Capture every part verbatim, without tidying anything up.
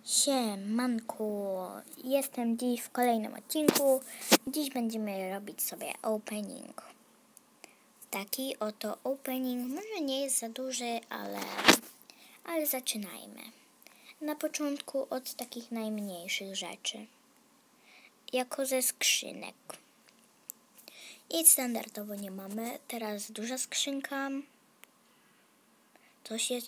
Siemanku, jestem dziś w kolejnym odcinku. Dziś będziemy robić sobie opening. Taki oto opening, może nie jest za duży, ale, ale zaczynajmy. Na początku od takich najmniejszych rzeczy, jako ze skrzynek. I standardowo nie mamy. Teraz duża skrzynka. Coś jest...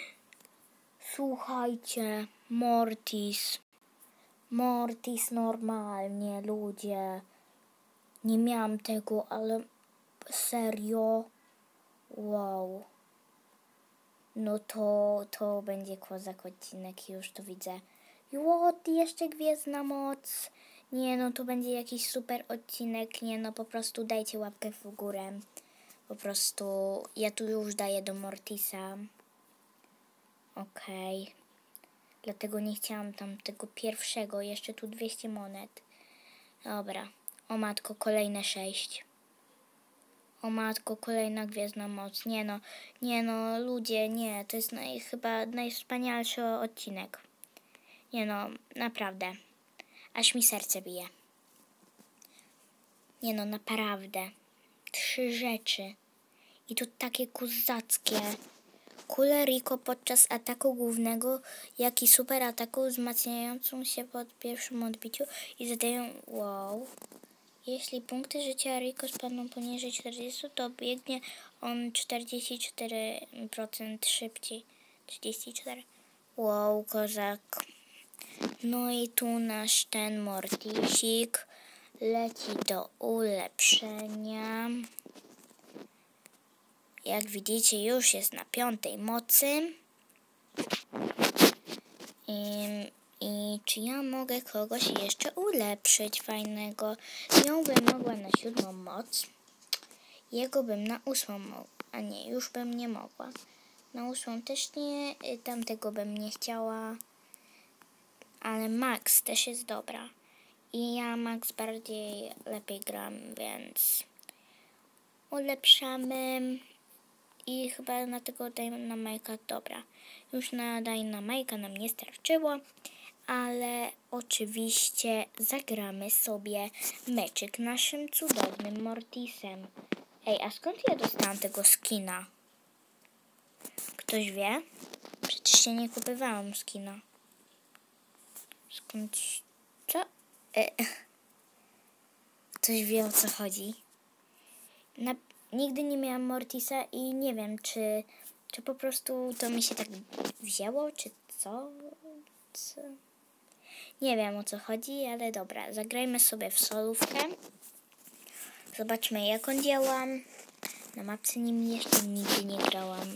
Słuchajcie, Mortis. Mortis normalnie, ludzie. Nie miałam tego, ale serio? Wow. No to, to będzie kozak odcinek, już to widzę. What? Jeszcze Gwiezdna Moc. Nie no, to będzie jakiś super odcinek. Nie no, po prostu dajcie łapkę w górę. Po prostu ja tu już daję do Mortisa. Okej. Okay. Dlatego nie chciałam tam tego pierwszego. Jeszcze tu dwieście monet. Dobra. O matko, kolejne sześć. O matko, kolejna Gwiezdna Moc. Nie no, nie no, ludzie, nie. To jest naj, chyba najwspanialszy odcinek. Nie no, naprawdę. Aż mi serce bije. Nie no, naprawdę. Trzy rzeczy. I to takie kozackie. Kulę Rico podczas ataku głównego, jak i super ataku wzmacniającą się pod pierwszym odbiciu i zadają wow. Jeśli punkty życia Rico spadną poniżej czterdziestu, to biegnie on czterdzieści cztery procent szybciej. trzydzieści cztery. Wow, kozak. No i tu nasz ten Mortisik leci do ulepszenia. Jak widzicie, już jest na piątej mocy. I, I czy ja mogę kogoś jeszcze ulepszyć fajnego? Ją bym mogła na siódmą moc. Jego bym na ósmą mogła. A nie, już bym nie mogła. Na ósmą też nie. Tamtego bym nie chciała. Ale Max też jest dobra. I ja Max bardziej lepiej gram, więc ulepszamy. I chyba na tego Dynamite'a, dobra. Już na Dynamite'a nam nie starczyło, ale oczywiście zagramy sobie meczyk naszym cudownym Mortisem. Ej, a skąd ja dostałam tego skina? Ktoś wie? Przecież się nie kupowałam skina. Skąd? Co? E. Ktoś wie, o co chodzi? Na... Nigdy nie miałam Mortisa i nie wiem, czy, czy po prostu to mi się tak wzięło, czy co? co? Nie wiem, o co chodzi, ale dobra. Zagrajmy sobie w solówkę. Zobaczmy, jak on działa. Na mapce nim jeszcze nigdy nie grałam.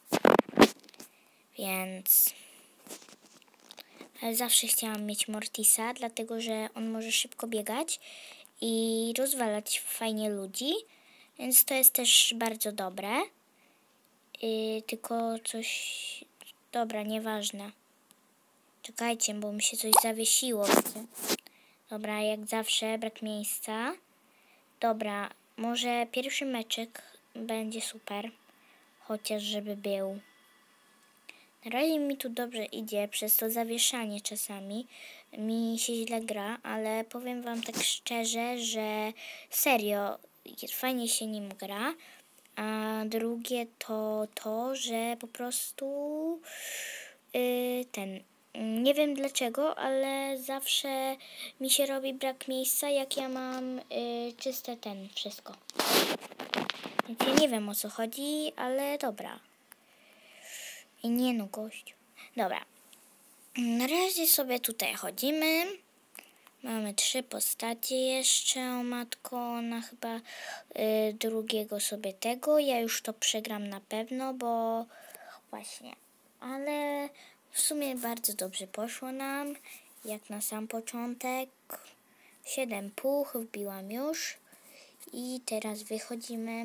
Więc... Ale zawsze chciałam mieć Mortisa, dlatego że on może szybko biegać i rozwalać fajnie ludzi. Więc to jest też bardzo dobre. Yy, tylko coś... Dobra, nieważne. Czekajcie, bo mi się coś zawiesiło. Dobra, jak zawsze, brak miejsca. Dobra, może pierwszy meczek będzie super. Chociaż żeby był. Na razie mi tu dobrze idzie, przez to zawieszanie czasami mi się źle gra, ale powiem wam tak szczerze, że serio fajnie się nim gra. A drugie to to, że po prostu yy, ten, nie wiem dlaczego, ale zawsze mi się robi brak miejsca, jak ja mam yy, czyste ten, wszystko. Więc ja nie wiem, o co chodzi, ale dobra. I nie no, gość. Dobra. Na razie sobie tutaj chodzimy. Mamy trzy postacie jeszcze, o matko, na chyba y, drugiego sobie tego. Ja już to przegram na pewno, bo właśnie. Ale w sumie bardzo dobrze poszło nam, jak na sam początek. siedem puch wbiłam już i teraz wychodzimy.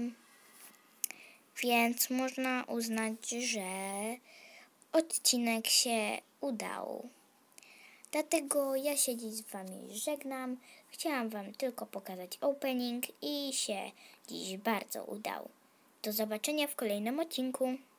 Więc można uznać, że odcinek się udał. Dlatego ja się dziś z wami żegnam. Chciałam wam tylko pokazać opening i się dziś bardzo udał. Do zobaczenia w kolejnym odcinku.